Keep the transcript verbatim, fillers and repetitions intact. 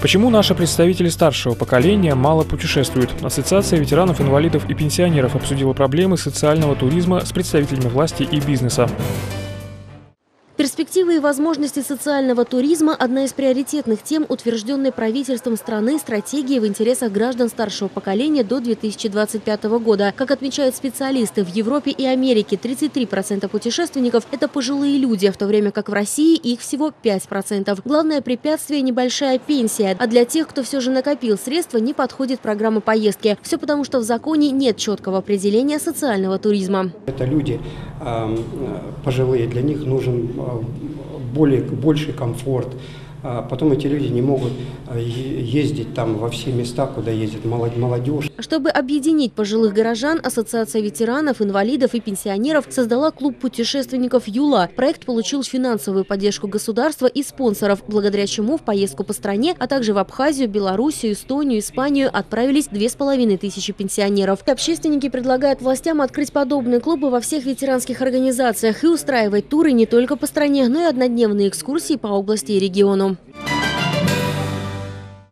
Почему наши представители старшего поколения мало путешествуют? Ассоциация ветеранов, инвалидов и пенсионеров обсудила проблемы социального туризма с представителями власти и бизнеса. Перспективы и возможности социального туризма – одна из приоритетных тем, утвержденной правительством страны стратегии в интересах граждан старшего поколения до две тысячи двадцать пятого года. Как отмечают специалисты, в Европе и Америке тридцать три процента путешественников – это пожилые люди, в то время как в России их всего пять процентов. Главное препятствие – небольшая пенсия, а для тех, кто все же накопил средства, не подходит программа поездки. Все потому, что в законе нет четкого определения социального туризма. Это люди э, пожилые, для них нужен более, больший комфорт. Потом эти люди не могут ездить там во все места, куда ездит молодежь. Чтобы объединить пожилых горожан, Ассоциация ветеранов, инвалидов и пенсионеров создала клуб путешественников «Юла». Проект получил финансовую поддержку государства и спонсоров, благодаря чему в поездку по стране, а также в Абхазию, Белоруссию, Эстонию, Испанию отправились две с половиной тысячи пенсионеров. Общественники предлагают властям открыть подобные клубы во всех ветеранских организациях и устраивать туры не только по стране, но и однодневные экскурсии по области и региону.